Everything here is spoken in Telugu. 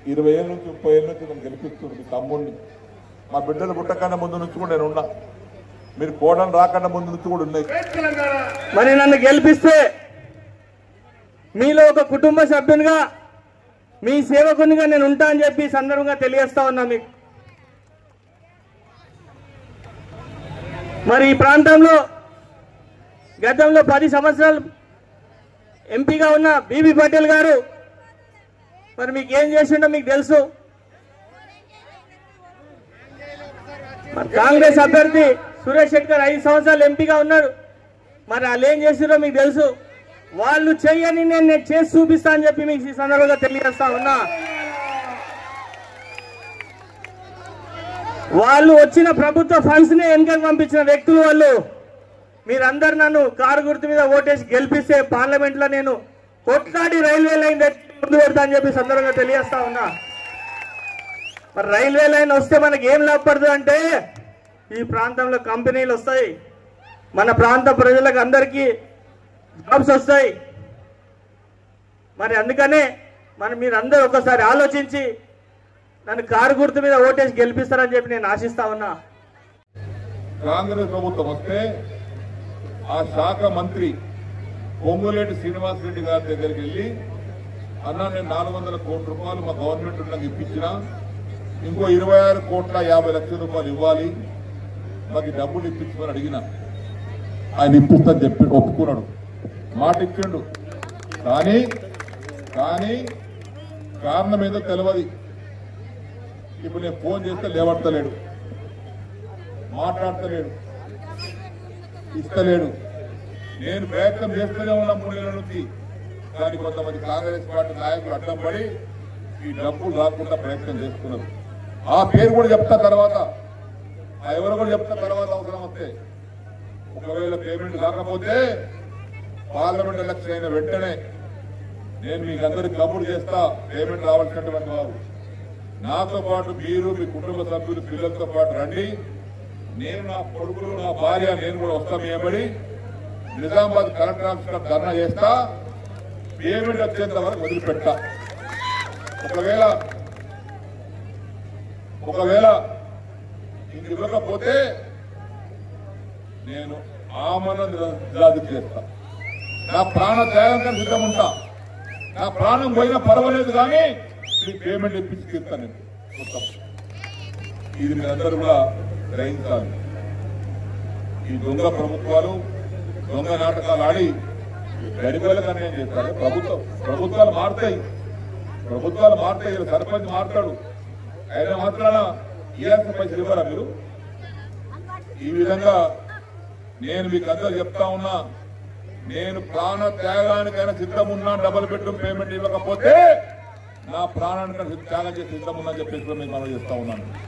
20 ఏళ్ళ నుంచి 30 ఏళ్ళ నుంచి నేను గెలిపిస్తుంది మీ తమ్ముడిని. మా బిడ్డలు పుట్టకన్నా ముందు నుంచి కూడా నేను ఉన్నా, మీరు కోడలు రాకన్నా ముందు నుంచి కూడా ఉన్నాయి. మరి నన్ను గెలిపిస్తే మీలో ఒక కుటుంబ సభ్యునిగా మీ సేవకునిగా నేను ఉంటా అని చెప్పి సందర్భంగా తెలియజేస్తా ఉన్నా మీకు. మరి ఈ ప్రాంతంలో గతంలో 10 సంవత్సరాలు ఎంపీగా ఉన్న బీబీ పటేల్ గారు మరి మీకు ఏం చేసిండో మీకు తెలుసు. మరి కాంగ్రెస్ అభ్యర్థి సురేష్ శెట్కర్ 5 సంవత్సరాలు ఎంపీగా ఉన్నారు. మరి వాళ్ళు ఏం చేసిరో మీకు తెలుసు. వాళ్ళు చెయ్యని నేను చేసి చూపిస్తా అని చెప్పి మీకు ఈ సందర్భంగా తెలియజేస్తా ఉన్నా. వాళ్ళు వచ్చిన ప్రభుత్వ ఫండ్స్ ని వెనకకు పంపించిన వ్యక్తులు వాళ్ళు. మీరందరూ నన్ను కారు గుర్తు మీద ఓటేసి గెలిపిస్తే పార్లమెంట్ లో నేను కొట్లాడి రైల్వే లైన్ ముందు పెడతా అని చెప్పి సందర్భంగా తెలియజేస్తా ఉన్నా. మరి రైల్వే లైన్ వస్తే మనకి ఏం లాభపడుతుంది అంటే ఈ ప్రాంతంలో కంపెనీలు వస్తాయి, మన ప్రాంత ప్రజలకు అందరికీ జాబ్స్ వస్తాయి. మరి అందుకనే మీరందరూ ఒకసారి ఆలోచించి నన్ను కారు గుర్తు మీద ఓటేసి గెలిపిస్తారని చెప్పి నేను ఆశిస్తా ఉన్నా. కాంగ్రెస్ ప్రభుత్వం వస్తే ఆ శాఖ మంత్రి పొంగులేటి శ్రీనివాస్ రెడ్డి గారి దగ్గరికి వెళ్ళి, అన్నా నేను 400 కోట్ల రూపాయలు మా గవర్నమెంట్ నాకు ఇప్పించినా, ఇంకో 26,50,00,000 రూపాయలు ఇవ్వాలి, మాకు డబ్బులు ఇప్పించమని అడిగినా ఆయన ఇప్పిస్తాను చెప్పి ఒప్పుకున్నాడు, మాట ఇచ్చిండు. కానీ కారణం ఏదో తెలియదు. ఇప్పుడు నేను ఫోన్ చేస్తే లేవడతలేడు, మాట్లాడతలేడు, ఇస్తలేడు. నేను ప్రయత్నం చేస్తూనే ఉన్నా 3 నెలల నుంచి. కానీ కొంతమంది కాంగ్రెస్ పార్టీ నాయకులు అడ్డం పడి ఈ డబ్బులు రాకుండా ప్రయత్నం చేస్తున్నారు. ఆ పేరు కూడా చెప్తా తర్వాత, ఎవరు కూడా చెప్తా తర్వాత అవసరం వస్తే. ఒకవేళ పేమెంట్ కాకపోతే పార్లమెంట్ ఎలక్షన్ అయిన వెంటనే నేను మీకు అందరికి కబురు చేస్తా, పేమెంట్ రావాల్సినటువంటి వారు. నాతో పాటు మీరు, మీ కుటుంబ సభ్యులు, పిల్లలతో పాటు రండి. నేను, నా కొడుకులు, నా భార్య, నేను కూడా వస్తాం. ఏమడి నిజామాబాద్ కలెక్టర్ ఆఫీస్ ధర్నా చేస్తా, పేమెంట్ వచ్చేంత వరకు వదిలిపెట్టా. ఒకవేళ ఇంక ఇవ్వకపోతే నేను ఆమరణ నిరాదీక్ష చేస్తా. నా ప్రాణ త్యాగం కానీ సిద్ధం ఉంటా. నా ప్రాణం పోయినా పర్వాలేదు కానీ మీకు పేమెంట్ ఇప్పించి తీస్తాను నేను మొత్తం. ఇది మీరందరూ కూడా గ్రహించాలి. ఈ దొంగ ప్రభుత్వాలు దొంగ నాటకాలు ఆడి గడిపేలకు అన్యాయం చేస్తారు. ప్రభుత్వాలు మారుతాయి. సర్పంచ్ మారుతాడు, అయినా మాత్రాన ఇయాల్సిన పైసలు ఇవ్వరా మీరు? ఈ విధంగా నేను మీకు అందరూ చెప్తా ఉన్నా, నేను ప్రాణ త్యాగానికైనా సిద్ధం ఉన్నా. డబుల్ బెడ్రూమ్ పేమెంట్ ఇవ్వకపోతే నా ప్రాణానికైనా త్యాగం చేసి సిద్ధం ఉన్నా చెప్పేసి మీకు మనం చేస్తా ఉన్నాను.